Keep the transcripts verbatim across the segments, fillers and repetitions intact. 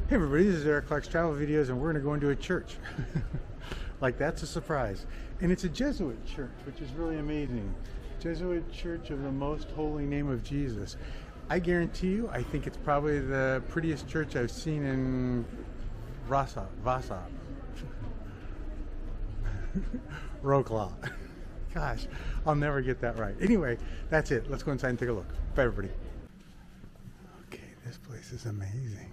Hey everybody, this is Eric Clark's Travel Videos, and we're going to go into a church. Like, that's a surprise. And it's a Jesuit church, which is really amazing. Jesuit Church of the Most Holy Name of Jesus. I guarantee you, I think it's probably the prettiest church I've seen in Wrocław. Wrocław. Wroclaw. Gosh, I'll never get that right. Anyway, that's it. Let's go inside and take a look. Bye everybody. Okay, this place is amazing.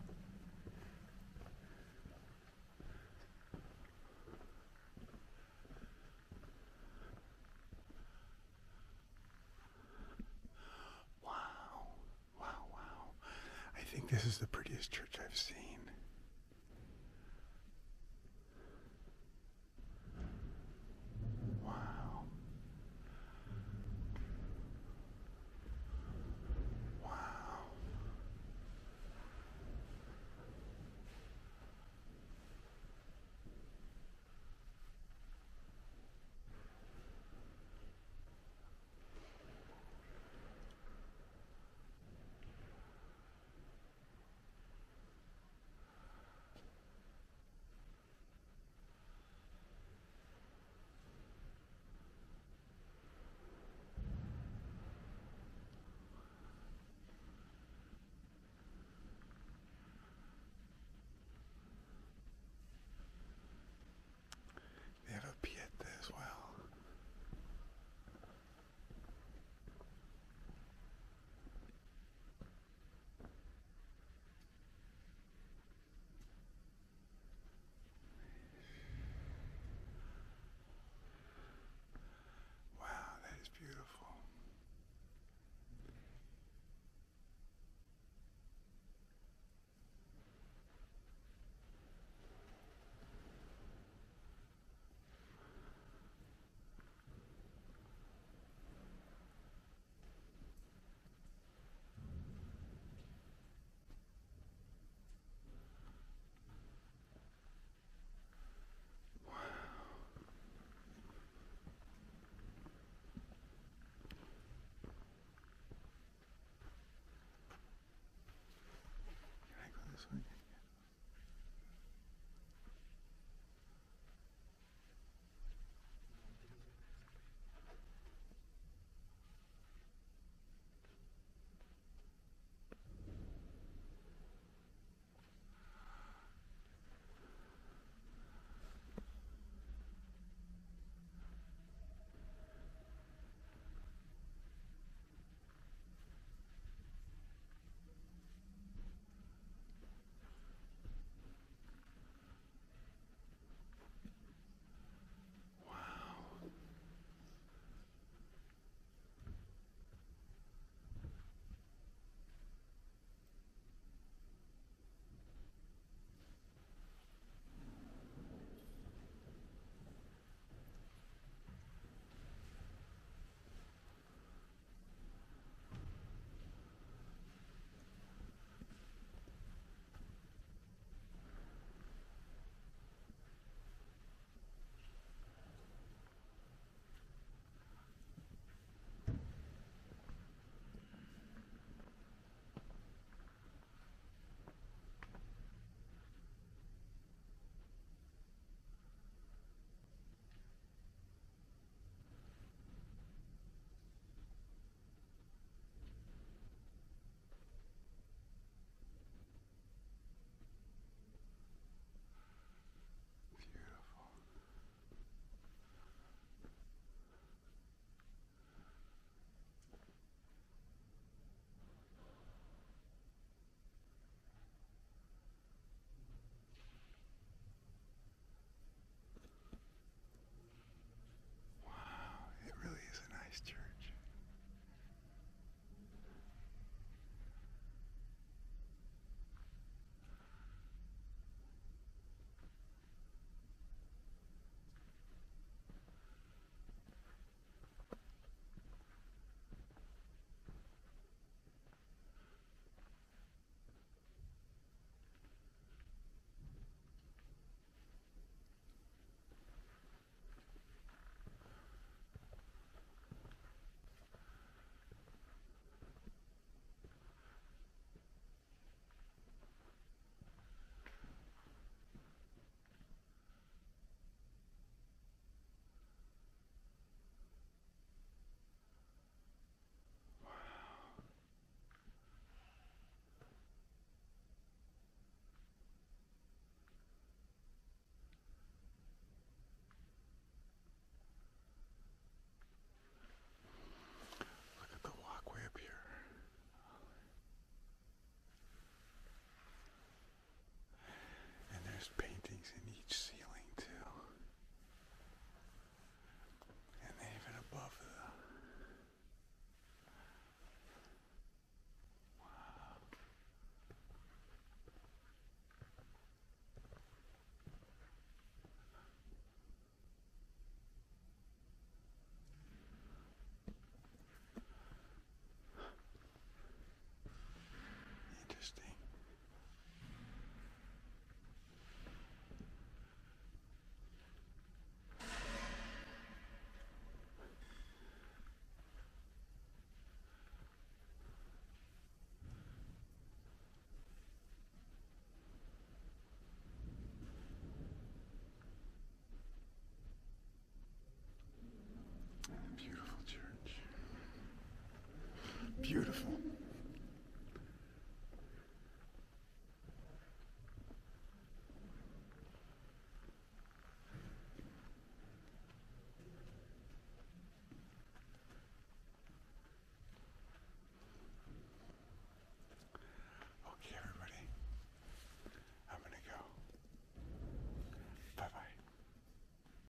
I think this is the prettiest church I've seen. Wow. Wow. beautiful.